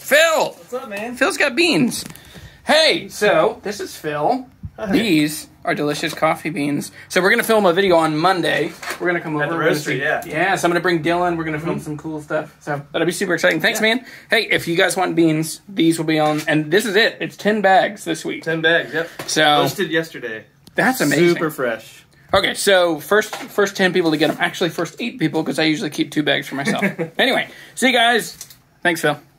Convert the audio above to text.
Phil! What's up, man? Phil's got beans. Hey, so this is Phil. These are delicious coffee beans. So we're going to film a video on Monday. We're going to come over. At the roastery, yeah. Yeah, so I'm going to bring Dylan. We're going to film some cool stuff. So that'll be super exciting. Thanks, man. Hey, if you guys want beans, these will be on. And this is it. It's 10 bags this week. 10 bags, yep. So Roasted yesterday. That's amazing. Super fresh. Okay, so first 10 people to get them. Actually, first 8 people because I usually keep 2 bags for myself. Anyway, see you guys. Thanks, Phil.